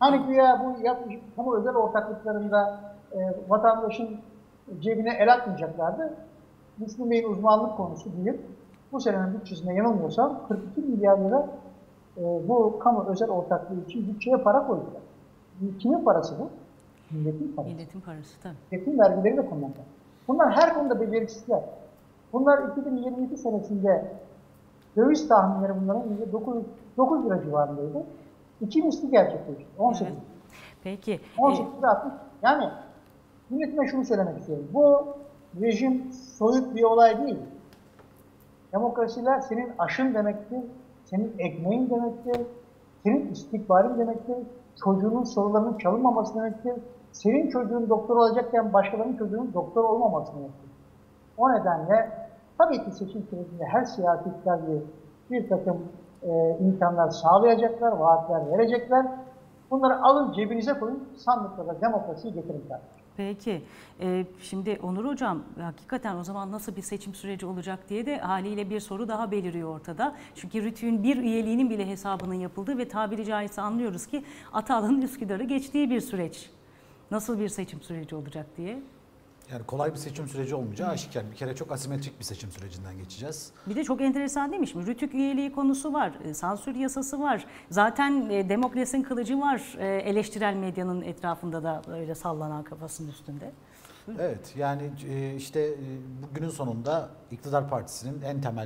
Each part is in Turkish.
Hani güya bu kamu özel ortaklıklarında vatandaşın cebine el atmayacaklardı. Müslüm Bey'in uzmanlık konusu değil. Bu senenin bütçesine yanılmıyorsam 42 milyar lira bu kamu özel ortaklığı için bütçeye para koydular. Kimin parası bu? Milletin parası. Milletin parası tabii. Milletin vergileri de kullanacak. Bunlar her konuda beceriksizler. Bunlar 2022 senesinde döviz tahminleri bunların %9 lira civarındaydı. İki misli gerçekleşti. 18. Evet. Peki. 18'de 60. Yani milletime şunu söylemek istiyorum. Bu rejim soyut bir olay değil. Demokrasiler senin aşın demektir, senin ekmeğin demektir, senin istikbalin demektir, çocuğunun sorularının çalınmaması demektir, senin çocuğun doktor olacakken başkalarının çocuğunun doktor olmaması demektir. O nedenle tabii ki seçim sürecinde her siyasi iktidar bir takım imkanlar sağlayacaklar, vaatler verecekler. Bunları alın cebinize koyun, sandıklara demokrasiyi getirin kardeşim. Peki, şimdi Onur Hocam hakikaten o zaman nasıl bir seçim süreci olacak diye de haliyle bir soru daha beliriyor ortada. Çünkü RTÜK'ün bir üyeliğinin bile hesabının yapıldığı ve tabiri caizse anlıyoruz ki Atalı'nın Üsküdar'ı geçtiği bir süreç. Nasıl bir seçim süreci olacak diye. Yani kolay bir seçim süreci olmayacağı aşikar. Bir kere çok asimetrik bir seçim sürecinden geçeceğiz. Bir de çok enteresan değilmiş mi? RTÜK üyeliği konusu var, sansür yasası var. Zaten demokrasinin kılıcı var eleştirel medyanın etrafında da öyle sallanan kafasının üstünde. Evet, yani işte bugünün sonunda iktidar partisinin en temel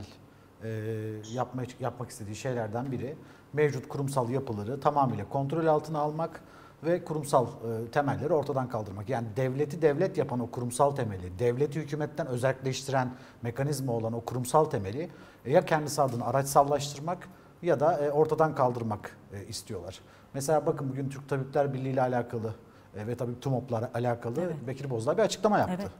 yapmak istediği şeylerden biri mevcut kurumsal yapıları tamamıyla kontrol altına almak ve kurumsal temelleri ortadan kaldırmak. Yani devleti devlet yapan o kurumsal temeli, devleti hükümetten özelleştiren mekanizma olan o kurumsal temeli ya kendisi adına araçsallaştırmak ya da ortadan kaldırmak istiyorlar. Mesela bakın bugün Türk Tabipler Birliği ile alakalı ve tabii TUMOP'la alakalı Evet. Bekir Bozdağ bir açıklama yaptı. Evet.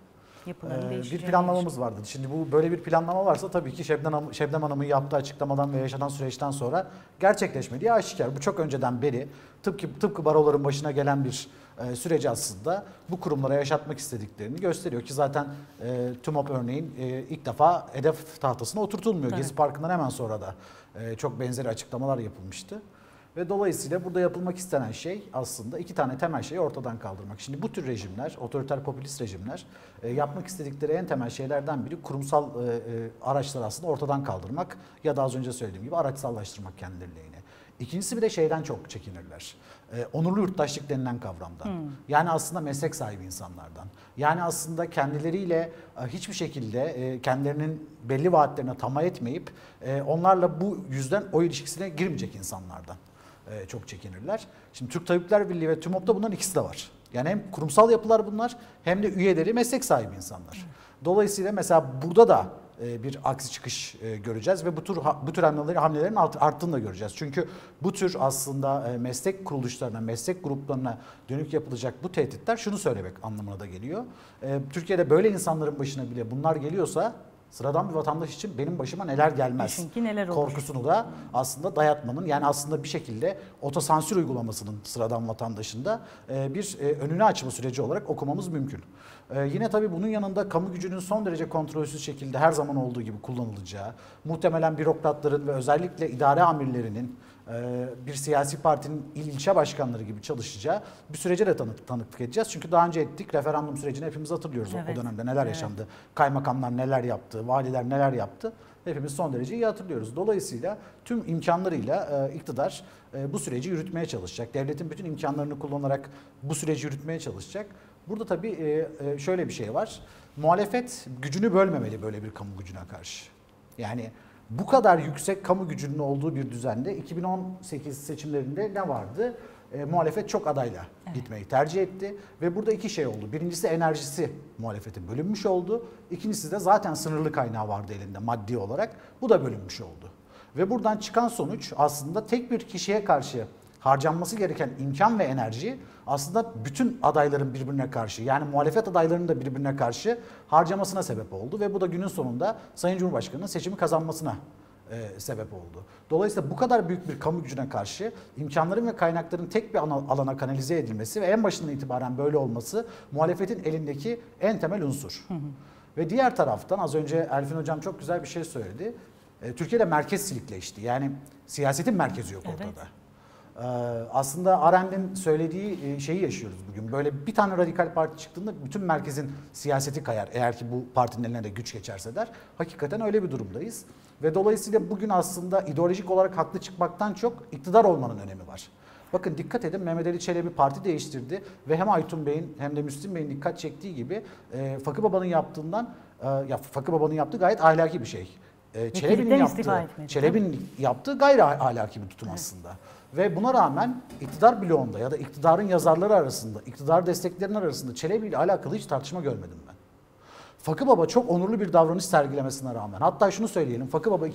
Bir planlamamız vardı. Şimdi bu böyle bir planlama varsa tabii ki Şebnem Hanım'ın yaptığı açıklamadan ve yaşanan süreçten sonra gerçekleşmediği aşikar. Bu çok önceden beri tıpkı baroların başına gelen bir süreci aslında bu kurumlara yaşatmak istediklerini gösteriyor ki zaten TUMOP örneğin ilk defa hedef tahtasına oturtulmuyor. Evet. Gezi Parkı'ndan hemen sonra da çok benzeri açıklamalar yapılmıştı. Ve dolayısıyla burada yapılmak istenen şey aslında iki tane temel şeyi ortadan kaldırmak. Şimdi bu tür rejimler, otoriter popülist rejimler yapmak istedikleri en temel şeylerden biri kurumsal araçları aslında ortadan kaldırmak ya da az önce söylediğim gibi araçsallaştırmak kendileri lehine. İkincisi bir de şeyden çok çekinirler. Onurlu yurttaşlık denilen kavramdan. Yani aslında meslek sahibi insanlardan. Yani aslında kendileriyle hiçbir şekilde kendilerinin belli vaatlerine tamah etmeyip onlarla bu yüzden oy ilişkisine girmeyecek insanlardan çok çekinirler. Şimdi Türk Tabipler Birliği ve TÜMOP'ta bunların ikisi de var. Yani hem kurumsal yapılar bunlar hem de üyeleri meslek sahibi insanlar. Dolayısıyla mesela burada da bir aksi çıkış göreceğiz ve bu tür hamlelerin arttığını da göreceğiz. Çünkü bu tür aslında meslek kuruluşlarına, meslek gruplarına dönük yapılacak bu tehditler şunu söylemek anlamına da geliyor. Türkiye'de böyle insanların başına bile bunlar geliyorsa sıradan bir vatandaş için benim başıma neler gelmez neler korkusunu da aslında dayatmanın, yani aslında bir şekilde otosansür uygulamasının sıradan vatandaşında bir önünü açma süreci olarak okumamız mümkün. Yine tabii bunun yanında kamu gücünün son derece kontrolsüz şekilde her zaman olduğu gibi kullanılacağı, muhtemelen bürokratların ve özellikle idare amirlerinin bir siyasi partinin ilçe başkanları gibi çalışacağı bir sürece de tanıklık edeceğiz. Çünkü daha önce ettik, referandum sürecini hepimiz hatırlıyoruz. Evet. O dönemde neler yaşandı, kaymakamlar neler yaptı, valiler neler yaptı. Hepimiz son derece iyi hatırlıyoruz. Dolayısıyla tüm imkanlarıyla iktidar bu süreci yürütmeye çalışacak. Devletin bütün imkanlarını kullanarak bu süreci yürütmeye çalışacak. Burada tabii şöyle bir şey var. Muhalefet gücünü bölmemeli böyle bir kamu gücüne karşı. Yani bu kadar yüksek kamu gücünün olduğu bir düzende 2018 seçimlerinde ne vardı? Muhalefet çok adayla gitmeyi tercih etti ve burada iki şey oldu. Birincisi enerjisi muhalefetin bölünmüş oldu. İkincisi de zaten sınırlı kaynağı vardı elinde maddi olarak. Bu da bölünmüş oldu. Ve buradan çıkan sonuç aslında tek bir kişiye karşı harcanması gereken imkan ve enerji aslında bütün adayların birbirine karşı, yani muhalefet adaylarının da birbirine karşı harcamasına sebep oldu ve bu da günün sonunda Sayın Cumhurbaşkanı'nın seçimi kazanmasına sebep oldu. Dolayısıyla bu kadar büyük bir kamu gücüne karşı imkanların ve kaynakların tek bir alana kanalize edilmesi ve en başından itibaren böyle olması muhalefetin elindeki en temel unsur. Ve diğer taraftan az önce Elfin Hocam çok güzel bir şey söyledi. Türkiye'de merkez silikleşti. Yani siyasetin merkezi yok ortada. Aslında Arendt'in söylediği şeyi yaşıyoruz bugün. Böyle bir tane radikal parti çıktığında bütün merkezin siyaseti kayar. Eğer ki bu partinin eline de güç geçerse der. Hakikaten öyle bir durumdayız. Ve dolayısıyla bugün aslında ideolojik olarak haklı çıkmaktan çok iktidar olmanın önemi var. Bakın dikkat edin, Mehmet Ali Çelebi parti değiştirdi ve hem Aytun Bey'in hem de Müslim Bey'in dikkat çektiği gibi Fakı Baba'nın yaptığından, Fakı Baba'nın yaptığı gayet ahlaki bir şey. Çelebi'nin yaptığı gayri ahlaki bir tutum aslında. Ve buna rağmen iktidar bloğunda ya da iktidarın yazarları arasında, iktidar desteklerin arasında Çelebi ile alakalı hiç tartışma görmedim ben. Fakı Baba çok onurlu bir davranış sergilemesine rağmen, hatta şunu söyleyelim, Fakı Baba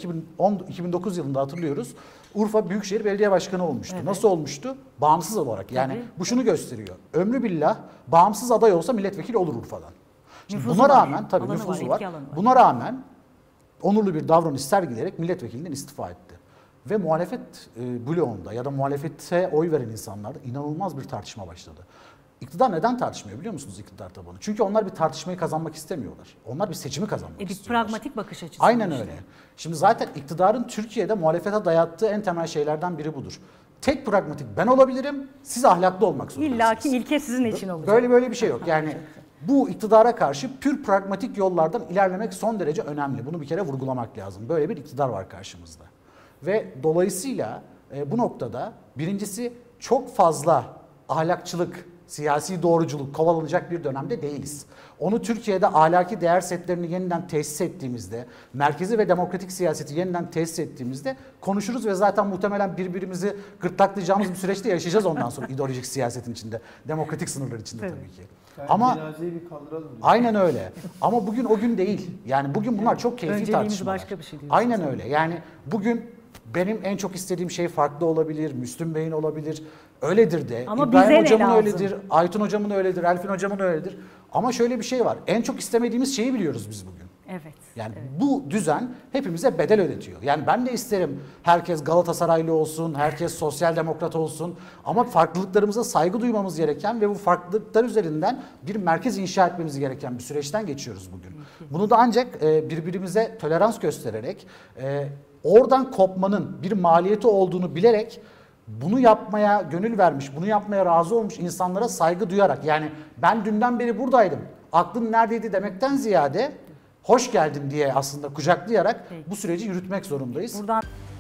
2009 yılında hatırlıyoruz, Urfa Büyükşehir Belediye Başkanı olmuştu. Evet. Nasıl olmuştu? Bağımsız olarak. Yani tabii, bu şunu gösteriyor. Ömrü billah bağımsız aday olsa milletvekili olur Urfa'dan. Şimdi buna rağmen tabii nüfusu var. Buna rağmen onurlu bir davranış sergileyerek milletvekilinden istifa etti. Ve muhalefet bloğunda ya da muhalefete oy veren insanlarda inanılmaz bir tartışma başladı. İktidar neden tartışmıyor biliyor musunuz, iktidar tabanı? Çünkü onlar bir tartışmayı kazanmak istemiyorlar. Onlar bir seçimi kazanmak bir istiyorlar. Pragmatik bakış açısı. Aynen işte öyle. Şimdi zaten iktidarın Türkiye'de muhalefete dayattığı en temel şeylerden biri budur. Tek pragmatik ben olabilirim, siz ahlaklı olmak zorundasınız. İllaki ilke sizin için olacak. Böyle bir şey yok. Yani bu iktidara karşı pür pragmatik yollardan ilerlemek son derece önemli. Bunu bir kere vurgulamak lazım. Böyle bir iktidar var karşımızda. Ve dolayısıyla bu noktada birincisi çok fazla ahlakçılık, siyasi doğruculuk kovalanacak bir dönemde değiliz. Onu Türkiye'de ahlaki değer setlerini yeniden tesis ettiğimizde, merkezi ve demokratik siyaseti yeniden tesis ettiğimizde konuşuruz ve zaten muhtemelen birbirimizi gırtlaklayacağımız bir süreçte yaşayacağız ondan sonra ideolojik siyasetin içinde, demokratik sınırlar içinde tabii ki. Yani ama cenazeyi bir kaldıralım diyor. Aynen öyle. Ama bugün o gün değil. Yani bugün bunlar çok keyifli tartışmalar. Başka bir şey diyorsunuz. Aynen öyle. Yani bugün benim en çok istediğim şey farklı olabilir, Müslüm Bey'in olabilir. Öyledir de. Ama İbrahim bize Hocam'ın ne öyledir, Aytun Hocam'ın öyledir, Elfin Hocam'ın öyledir. Ama şöyle bir şey var. En çok istemediğimiz şeyi biliyoruz biz bugün. Evet. Yani evet. bu düzen hepimize bedel ödetiyor. Yani ben de isterim herkes Galatasaraylı olsun, herkes sosyal demokrat olsun. Ama farklılıklarımıza saygı duymamız gereken ve bu farklılıklar üzerinden bir merkez inşa etmemiz gereken bir süreçten geçiyoruz bugün. Bunu da ancak birbirimize tolerans göstererek, oradan kopmanın bir maliyeti olduğunu bilerek, bunu yapmaya gönül vermiş, bunu yapmaya razı olmuş insanlara saygı duyarak, yani ben dünden beri buradaydım, aklın neredeydi demekten ziyade hoş geldin diye aslında kucaklayarak bu süreci yürütmek zorundayız. Buradan